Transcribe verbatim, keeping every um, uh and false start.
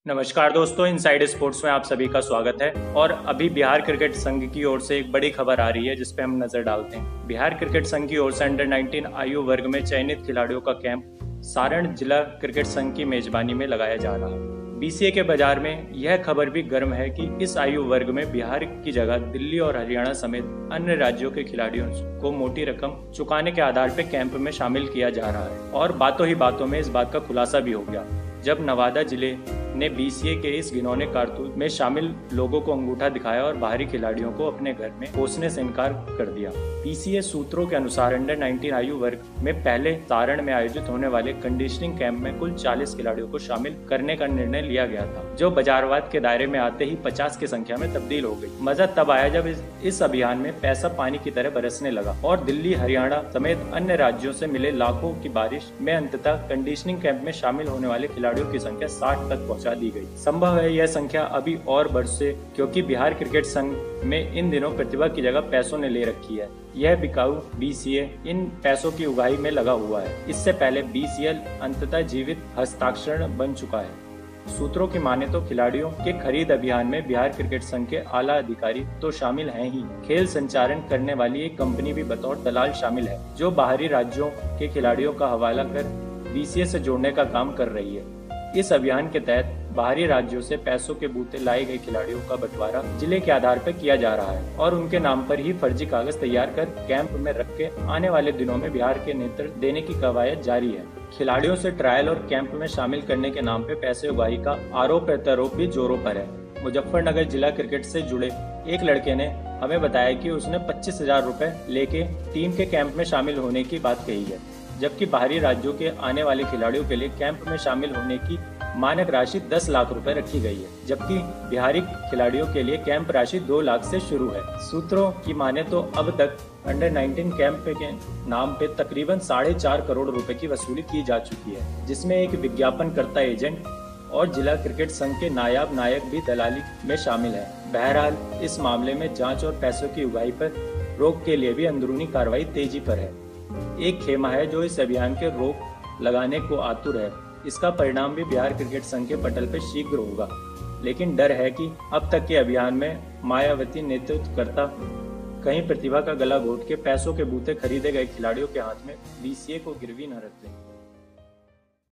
नमस्कार दोस्तों, inside sports में आप सभी का स्वागत है। और अभी बिहार क्रिकेट संघ की ओर से एक बड़ी खबर आ रही है जिस पे हम नजर डालते हैं। बिहार क्रिकेट संघ की ओर से अंडर नाइनटीन आयु वर्ग में चयनित खिलाड़ियों का कैंप सारण जिला क्रिकेट संघ की मेजबानी में लगाया जा रहा है। बीसीए के बाजार में यह खबर भी गर्म है कि इस आयु वर्ग में बिहार की जगह दिल्ली और हरियाणा समेत अन्य राज्यों के खिलाड़ियों को मोटी रकम चुकाने के आधार पर कैंप में शामिल किया जा रहा है। और बातों ही बातों में इस बात का खुलासा भी हो गया जब नवादा जिले ने बीसीए के इस घिनौने कारतूस में शामिल लोगों को अंगूठा दिखाया और बाहरी खिलाड़ियों को अपने घर में पोसने से इनकार कर दिया। बीसीए सूत्रों के अनुसार अंडर नाइनटीन आयु वर्ग में पहले सारण में आयोजित होने वाले कंडीशनिंग कैंप में कुल चालीस खिलाड़ियों को शामिल करने का निर्णय लिया गया था, जो बाजारवाद के दायरे में आते ही पचास की संख्या में तब्दील हो गई। मजा तब आया जब इस, इस अभियान में पैसा पानी की तरह बरसने लगा और दिल्ली, हरियाणा समेत अन्य राज्यों से मिले लाखों की बारिश में अंततः कंडीशनिंग कैंप में शामिल होने वाले खिलाड़ियों की संख्या साठ तक पहुंचा दी गई। संभव है यह संख्या अभी और बढ़ से, क्योंकि बिहार क्रिकेट संघ में इन दिनों प्रतिभा की जगह पैसों ने ले रखी है। यह बिकाऊ बीसीए इन पैसों की उगाही में लगा हुआ है। इससे पहले बीसीएल अंततः जीवित हस्ताक्षर बन चुका है। सूत्रों की माने तो खिलाड़ियों के खरीद अभियान में बिहार क्रिकेट संघ के आला अधिकारी तो शामिल हैं ही, खेल संचालन करने वाली एक कंपनी भी बतौर दलाल शामिल है, जो बाहरी राज्यों के खिलाड़ियों का हवाला कर बीसीए से जोड़ने का काम कर रही है। इस अभियान के तहत बाहरी राज्यों से पैसों के बूते लाए गए खिलाड़ियों का बंटवारा जिले के आधार पर किया जा रहा है और उनके नाम पर ही फर्जी कागज तैयार कर कैंप में रख के आने वाले दिनों में बिहार के नेतृत्व देने की कवायद जारी है। खिलाड़ियों से ट्रायल और कैंप में शामिल करने के नाम पे पैसे उगाही का आरोप प्रत्यारोप भी जोरों पर है। मुजफ्फरनगर जिला क्रिकेट से जुड़े एक लड़के ने हमें बताया कि उसने पच्चीस हजार रूपए लेके टीम के कैंप में शामिल होने की बात कही है, जबकि बाहरी राज्यों के आने वाले खिलाड़ियों के लिए कैंप में शामिल होने की मानक राशि दस लाख रुपए रखी गई है, जबकि बिहारी खिलाड़ियों के लिए कैंप राशि दो लाख से शुरू है। सूत्रों की माने तो अब तक अंडर नाइनटीन कैंप के नाम पे तकरीबन साढ़े चार करोड़ रुपए की वसूली की जा चुकी है, जिसमें एक विज्ञापनकर्ता एजेंट और जिला क्रिकेट संघ के नायाब नायक भी दलाली में शामिल है। बहरहाल इस मामले में जांच और पैसों की उगाही पर रोक के लिए भी अंदरूनी कार्रवाई तेजी पर है। एक खेमा है जो इस अभियान के रोक लगाने को आतुर है। इसका परिणाम भी बिहार क्रिकेट संघ के पटल पर शीघ्र होगा, लेकिन डर है कि अब तक के अभियान में मायावती नेतृत्वकर्ता कहीं प्रतिभा का गला घोट के पैसों के बूते खरीदे गए खिलाड़ियों के हाथ में बीसीए को गिरवी न रख दें।